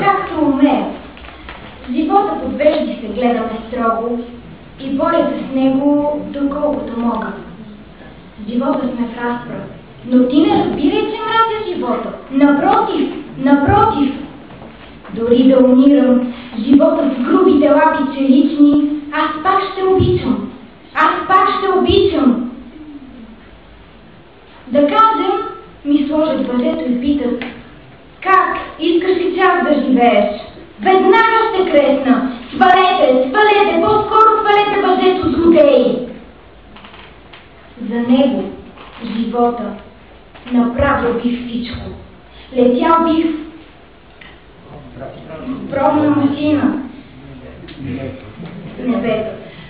както умея. Живота подвежди се, гледаме строго и боря се с него, доколкото мога. Живота сме в разпра, но ти не разбирай, че мразя живота. Напротив, напротив. Дори да умирам, живота с грубите лапи челични, аз пак ще обичам. Аз пак ще обичам. Да кажем, ми сложат въжето и питат: как, искаш ли чак да живееш? Веднага ще кресна. Свалете, свалете, по-скоро свалете въжето, злодеи. За него, живота, направил бих всичко. Летял бих в пробна машина в небето.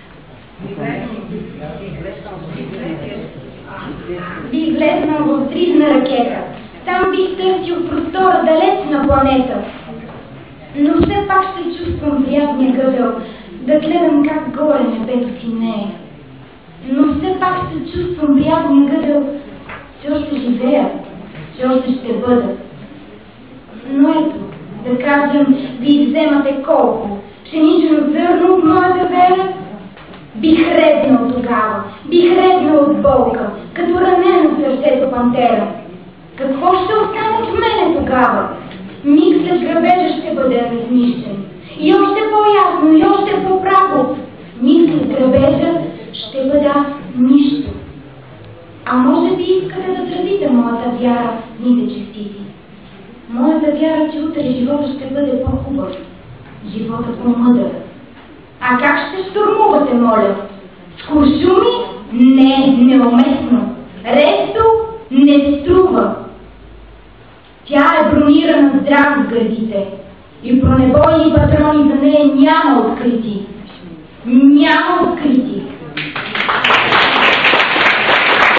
Бих влезнал в тризна ракета. Там бих търсил простора далеч на планета. Но все пак ще чувствам приятния гъдъл да гледам как горе небето си не е. Но все пак ще чувствам приятния гъдъл, че още живея, че още ще бъда. Но ето, да кажем, вие вземате колко пшенично зърно от моята вера, бих реднал тогава, бих реднал от болка, като ранена сърцето пантера. Какво ще остане в мене тогава? Миг след грабежа ще бъде разнищен. И още по-ясно, и още по-право. Миг след грабежа ще бъде аз нищо. А може би искате да сразите моята вяра в дните честити. Моята вяра, че утре живота ще бъде по-хубав, живота по-мъдър. А как ще штурмувате, моля? С куршуми? Не, неуместно. Ресто не струва. Тя е бронирана здраво с гърдите и бронебойни патрони за нея няма открити.